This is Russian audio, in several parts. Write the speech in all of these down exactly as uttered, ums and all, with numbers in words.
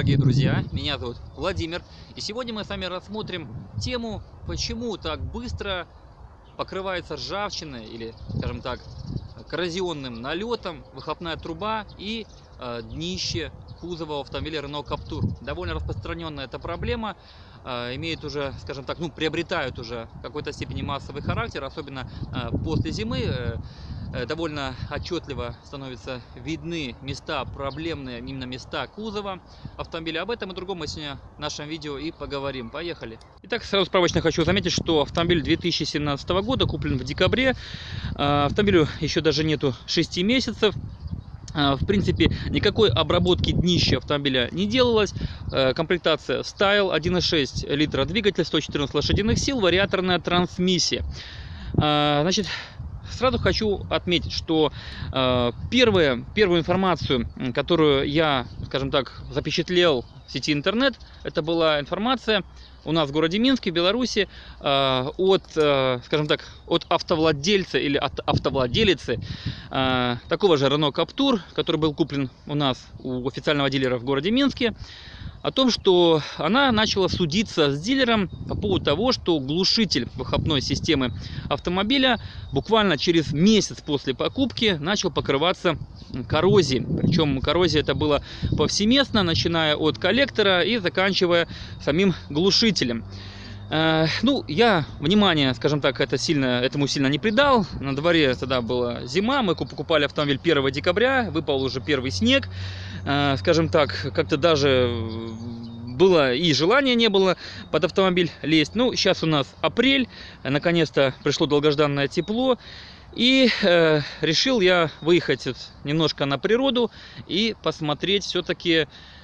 дорогие друзья, меня зовут Владимир, и сегодня мы с вами рассмотрим тему, почему так быстро покрывается ржавчиной или, скажем так, коррозионным налетом выхлопная труба и э, днище кузова автомобиля Renault Captur. Довольно распространенная эта проблема, э, имеет уже, скажем так, ну, приобретают уже в какой-то степени массовый характер, особенно э, после зимы. Э, довольно отчетливо становятся видны места проблемные, именно места кузова автомобиля. Об этом и другом мы сегодня в нашем видео и поговорим. Поехали. Итак, сразу справочно хочу заметить, что автомобиль две тысячи семнадцатого года, куплен в декабре. Автомобилю еще даже нету шести месяцев. В принципе, никакой обработки днища автомобиля не делалось. Комплектация Style, один и шесть литра двигатель, сто четырнадцать лошадиных сил, вариаторная трансмиссия. Значит, сразу хочу отметить, что э, первое, первую информацию, которую я, скажем так, запечатлел в сети интернет, это была информация у нас в городе Минске, в Беларуси, э, от, э, скажем так, от автовладельца или от автовладелицы э, такого же Renault Captur, который был куплен у нас у официального дилера в городе Минске, о том, что она начала судиться с дилером по поводу того, что глушитель выхлопной системы автомобиля буквально через месяц после покупки начал покрываться коррозией. Причем коррозия это было повсеместно, начиная от коллектора и заканчивая самим глушителем. Ну, я внимания, скажем так, это сильно, этому сильно не придал. На дворе тогда была зима, мы покупали автомобиль первого декабря, выпал уже первый снег. Скажем так, как-то даже было и желания не было под автомобиль лезть. Ну, сейчас у нас апрель, наконец-то пришло долгожданное тепло. И э, решил я выехать немножко на природу и посмотреть все-таки,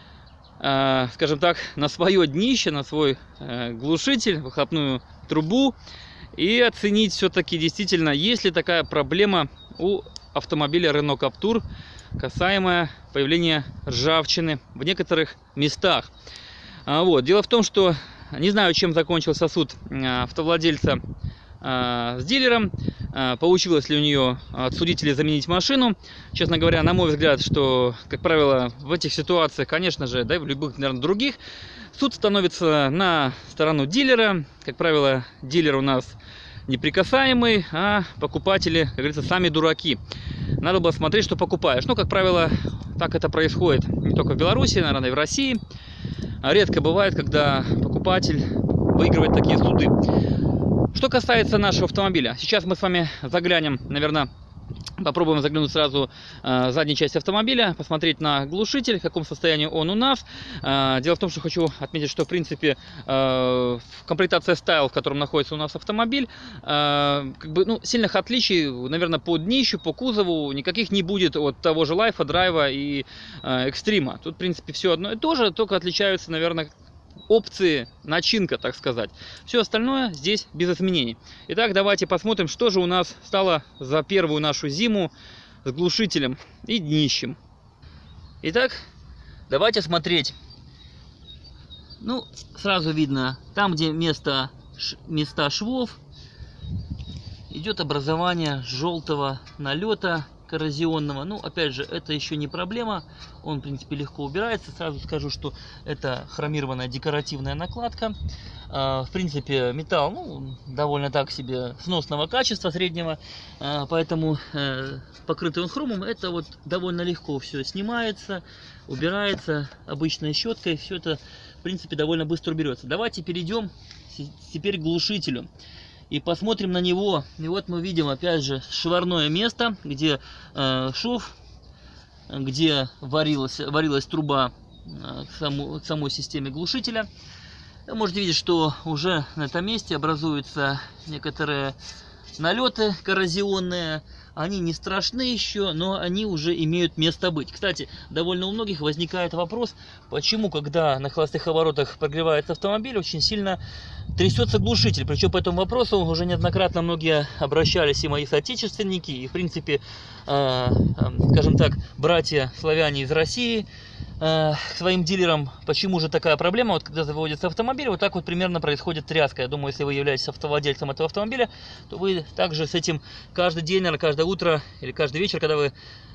э, скажем так, на свое днище, на свой э, глушитель, выхлопную трубу, и оценить все-таки действительно, есть ли такая проблема у автомобиля Renault Captur, касаемое появления ржавчины в некоторых местах. А, вот. Дело в том, что не знаю, чем закончился суд автовладельца а, с дилером, а, получилось ли у нее отсудить или заменить машину. Честно говоря, на мой взгляд, что, как правило, в этих ситуациях, конечно же, да и в любых, наверное, других, суд становится на сторону дилера. Как правило, дилер у нас неприкасаемый, а покупатели, как говорится, сами дураки. Надо было смотреть, что покупаешь. Ну, как правило, так это происходит не только в Беларуси, наверное, и в России. Редко бывает, когда покупатель выигрывает такие суды. Что касается нашего автомобиля, сейчас мы с вами заглянем, наверное, попробуем заглянуть сразу э, в заднюю часть автомобиля, посмотреть на глушитель, в каком состоянии он у нас. Э, дело в том, что хочу отметить, что в принципе э, комплектация Style, в котором находится у нас автомобиль, э, как бы, ну, сильных отличий, наверное, по днищу, по кузову никаких не будет от того же Life, драйва и э, Extreme. Тут в принципе все одно и то же, только отличаются, наверное, опции, начинка, так сказать. Все остальное здесь без изменений. Итак, давайте посмотрим, что же у нас стало за первую нашу зиму с глушителем и днищем. Итак, давайте смотреть. Ну, сразу видно, там, где место, места швов, идет образование желтого налета коррозионного. Ну, опять же, это еще не проблема, он в принципе легко убирается. Сразу скажу, что это хромированная декоративная накладка. В принципе, металл, ну, довольно так себе сносного качества, среднего, поэтому покрытый он хромом, это вот довольно легко все снимается, убирается обычной щеткой, все это в принципе довольно быстро уберется. Давайте перейдем теперь к глушителю и посмотрим на него. И вот мы видим опять же шварное место, где э, шов, где варилась, варилась труба э, к, саму, к самой системе глушителя. Вы можете видеть, что уже на этом месте образуются некоторые налеты коррозионные. Они не страшны еще, но они уже имеют место быть. Кстати, довольно у многих возникает вопрос, почему, когда на холостых оборотах прогревается автомобиль, очень сильно трясется глушитель. Причем по этому вопросу уже неоднократно многие обращались, и мои соотечественники, и в принципе, э, э, скажем так, братья славяне из России, э, к своим дилерам, почему же такая проблема, вот когда заводится автомобиль, вот так вот примерно происходит тряска. Я думаю, если вы являетесь автовладельцем этого автомобиля, то вы также с этим каждый день, наверное, каждое утро или каждый вечер, когда вы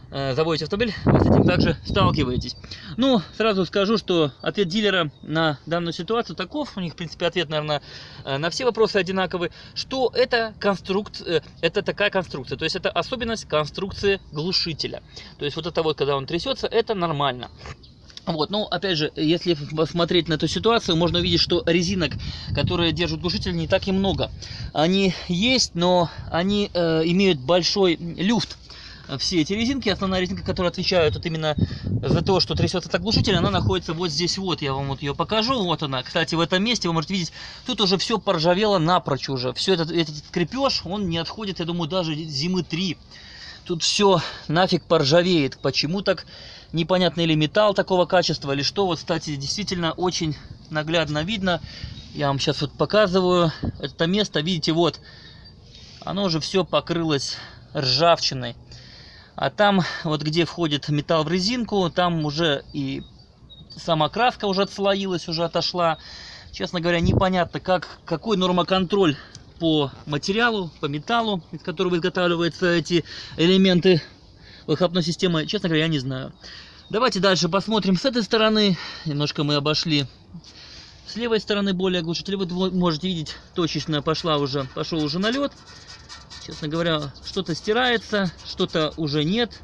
э, заводите автомобиль, вы с этим также сталкиваетесь. Ну, сразу скажу, что ответ дилера на данную ситуацию таков, у них, в принципе, ответ, наверное, на все вопросы одинаковый, что это, конструкт, это такая конструкция, то есть это особенность конструкции глушителя. То есть вот это вот, когда он трясется, это нормально. Вот, ну, опять же, если посмотреть на эту ситуацию, можно увидеть, что резинок, которые держат глушитель, не так и много. Они есть, но они э, имеют большой люфт. Все эти резинки, основная резинка, которая отвечает вот именно за то, что трясется так глушитель, она находится вот здесь вот, я вам вот ее покажу, вот она. Кстати, в этом месте вы можете видеть, тут уже все поржавело напрочь уже. Все этот, этот крепеж, он не отходит, я думаю, даже зимы три. Тут все нафиг поржавеет. Почему так? Непонятно, или металл такого качества, или что. Вот, кстати, действительно очень наглядно видно. Я вам сейчас вот показываю это место. Видите, вот, оно уже все покрылось ржавчиной. А там, вот где входит металл в резинку, там уже и сама краска уже отслоилась, уже отошла. Честно говоря, непонятно, как, какой нормоконтроль по материалу, по металлу, из которого изготавливаются эти элементы выхлопной системы. Честно говоря, я не знаю. Давайте дальше посмотрим с этой стороны. Немножко мы обошли с левой стороны более глушитель. Вы можете видеть, точечно пошла уже, пошел уже налет. Честно говоря, что-то стирается, что-то уже нет.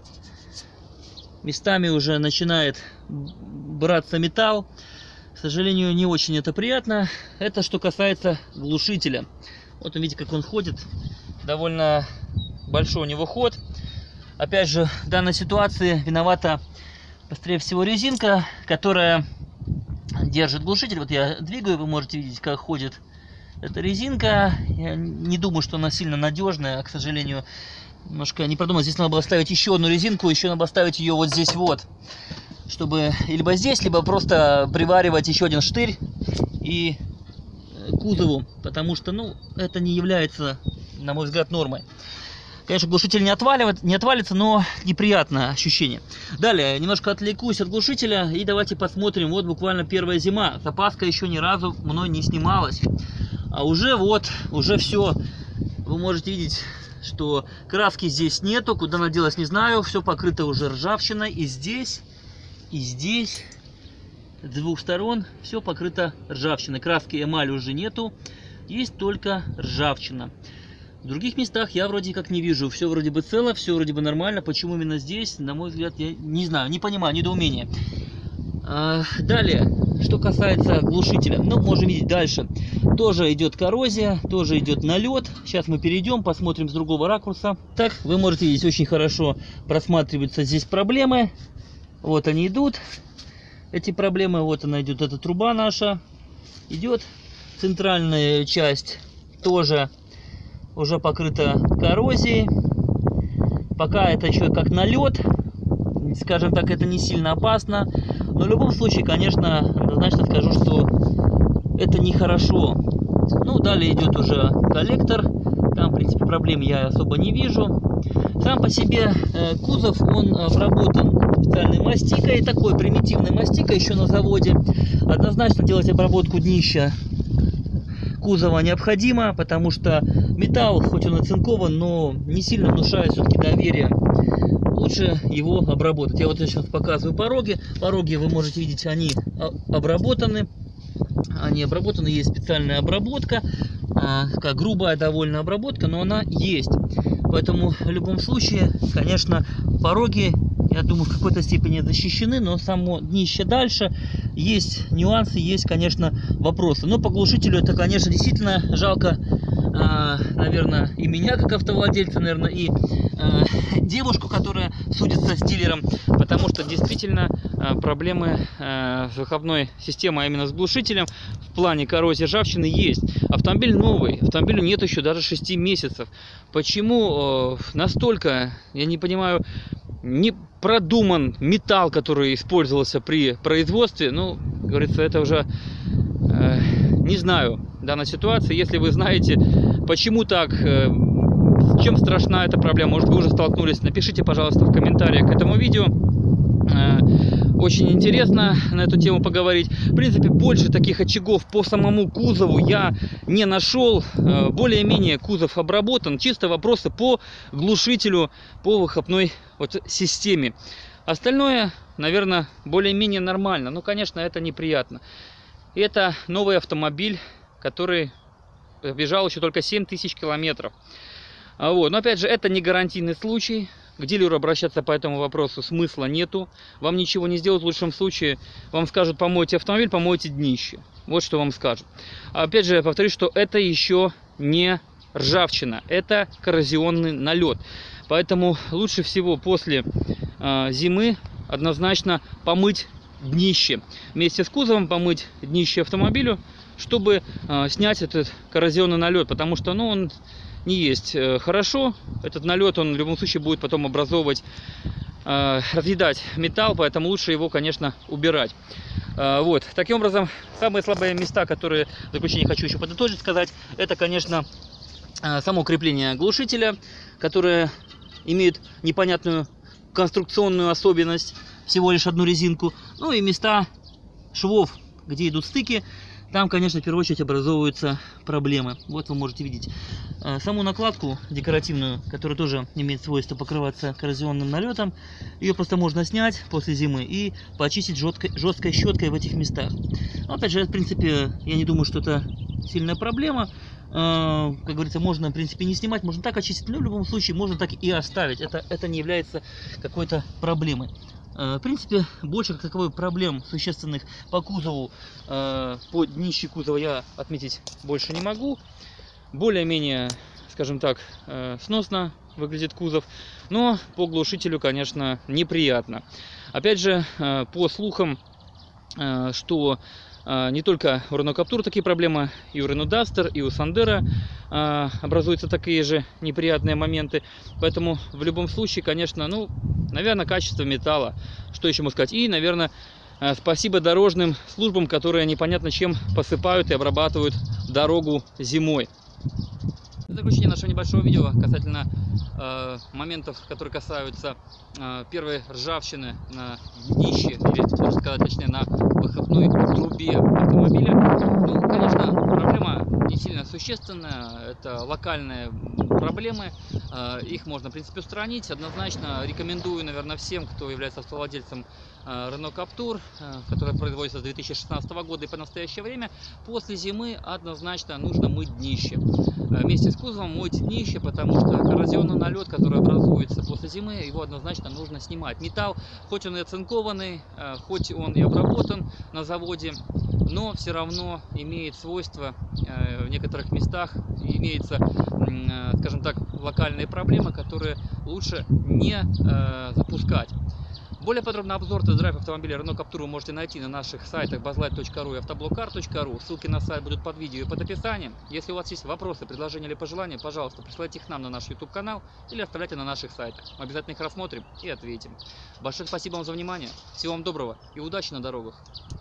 Местами уже начинает браться металл. К сожалению, не очень это приятно. Это что касается глушителя. Вот вы видите, как он ходит. Довольно большой у него ход. Опять же, в данной ситуации виновата, быстрее всего, резинка, которая держит глушитель. Вот я двигаю, вы можете видеть, как ходит эта резинка. Я не думаю, что она сильно надежная, к сожалению. Немножко не продумал. Здесь надо было ставить еще одну резинку, еще надо было ставить ее вот здесь вот. Чтобы либо здесь, либо просто приваривать еще один штырь и кузову, потому что, ну, это не является, на мой взгляд, нормой. Конечно, глушитель не, отваливает, не отвалится, но неприятное ощущение. Далее, немножко отвлекусь от глушителя и давайте посмотрим. Вот буквально первая зима. Запаска еще ни разу мной не снималась. А уже вот, уже все. Вы можете видеть, что краски здесь нету. Куда она делась, не знаю. Все покрыто уже ржавчиной. И здесь, и здесь. С двух сторон все покрыто ржавчиной. Краски, эмали уже нету. Есть только ржавчина. В других местах я вроде как не вижу. Все вроде бы цело, все вроде бы нормально. Почему именно здесь, на мой взгляд, я не знаю, не понимаю, недоумение. А, далее, что касается глушителя. Ну, можем видеть дальше. Тоже идет коррозия, тоже идет налет. Сейчас мы перейдем, посмотрим с другого ракурса. Так, вы можете видеть, очень хорошо просматриваются здесь проблемы. Вот они идут. Эти проблемы, вот она идет, эта труба наша. Идет. Центральная часть тоже уже покрыта коррозией. Пока это еще как налет, скажем так, это не сильно опасно. Но в любом случае, конечно, однозначно скажу, что это нехорошо. Ну, далее идет уже коллектор. Там, в принципе, проблем я особо не вижу. Сам по себе э, кузов, он обработан специальной мастикой, такой примитивной мастикой еще на заводе. Однозначно делать обработку днища кузова необходимо, потому что металл, хоть он оцинкован, но не сильно внушает все-таки доверие. Лучше его обработать. Я вот сейчас показываю пороги. Пороги, вы можете видеть, они обработаны. Они обработаны, есть специальная обработка. Такая грубая довольно обработка, но она есть. Поэтому в любом случае, конечно, пороги, я думаю, в какой-то степени защищены, но само днище дальше есть нюансы, есть, конечно, вопросы. Но по глушителю это, конечно, действительно жалко, наверное, и меня как автовладельца, наверное, и девушку, которая судится с дилером, потому что действительно проблемы с выхлопной системой, а именно с глушителем в плане коррозии, ржавчины есть. Автомобиль новый, автомобилю нет еще даже шести месяцев. Почему настолько, я не понимаю, не продуман металл, который использовался при производстве? Ну, говорится, это уже э, не знаю данной ситуации. Если вы знаете, почему так, э, чем страшна эта проблема, может, вы уже столкнулись, напишите, пожалуйста, в комментариях к этому видео. Э, очень интересно на эту тему поговорить. В принципе, больше таких очагов по самому кузову я не нашел. Более-менее кузов обработан. Чисто вопросы по глушителю, по выхлопной вот системе. Остальное, наверное, более-менее нормально. Но, конечно, это неприятно. Это новый автомобиль, который бежал еще только семь тысяч километров. Вот. Но, опять же, это не гарантийный случай. К дилеру обращаться по этому вопросу смысла нету. Вам ничего не сделают. В лучшем случае вам скажут: помойте автомобиль, помойте днище. Вот что вам скажут. Опять же, я повторюсь, что это еще не ржавчина. Это коррозионный налет. Поэтому лучше всего после э, зимы однозначно помыть днище. Вместе с кузовом помыть днище автомобилю, чтобы э, снять этот коррозионный налет. Потому что ну, он не есть э, хорошо. Этот налет, он в любом случае будет потом образовывать, э, разъедать металл. Поэтому лучше его, конечно, убирать. Э, вот. Таким образом, самые слабые места, которые в заключение хочу еще подытожить, сказать, это, конечно, э, само крепление глушителя, которое имеет непонятную конструкционную особенность, всего лишь одну резинку. Ну и места швов, где идут стыки, там, конечно, в первую очередь образовываются проблемы. Вот вы можете видеть саму накладку декоративную, которая тоже имеет свойство покрываться коррозионным налетом. Ее просто можно снять после зимы и почистить жесткой, жесткой щеткой в этих местах. Но, опять же, в принципе, я не думаю, что это сильная проблема. Как говорится, можно, в принципе, не снимать, можно так очистить, но в любом случае можно так и оставить. Это, это не является какой-то проблемой. В принципе, больше как таковой проблем существенных по кузову, по днище кузова я отметить больше не могу. Более-менее, скажем так, сносно выглядит кузов, но по глушителю, конечно, неприятно. Опять же, по слухам, что не только у Renault Captur такие проблемы, и у Renault Duster, и у Sandero образуются такие же неприятные моменты. Поэтому в любом случае, конечно, ну, наверное, качество металла, что еще можно сказать. И, наверное, спасибо дорожным службам, которые непонятно чем посыпают и обрабатывают дорогу зимой. В заключение нашего небольшого видео касательно э, моментов, которые касаются э, первой ржавчины на днище, или, можно сказать, точнее, на выхлопной трубе автомобиля. Ну, конечно, проблема не сильно существенная, это локальные проблемы, э, их можно, в принципе, устранить. Однозначно рекомендую, наверное, всем, кто является автовладельцем э, Renault Captur, э, который производится с две тысячи шестнадцатого года и по настоящее время, после зимы однозначно нужно мыть днище. Э, вместе с кузовом мойте днище, потому что коррозионный налет, который образуется после зимы, его однозначно нужно снимать. Металл, хоть он и оцинкованный, э, хоть он и обработан на заводе, но все равно имеет свойства э, в некоторых местах, имеется, э, скажем так, локальные проблемы, которые лучше не э, запускать. Более подробный обзор тест-драйв автомобиля Renault Captur вы можете найти на наших сайтах базлайт точка ру и автоблокар точка ру. Ссылки на сайт будут под видео и под описанием. Если у вас есть вопросы, предложения или пожелания, пожалуйста, присылайте их нам на наш YouTube канал или оставляйте на наших сайтах. Мы обязательно их рассмотрим и ответим. Большое спасибо вам за внимание. Всего вам доброго и удачи на дорогах.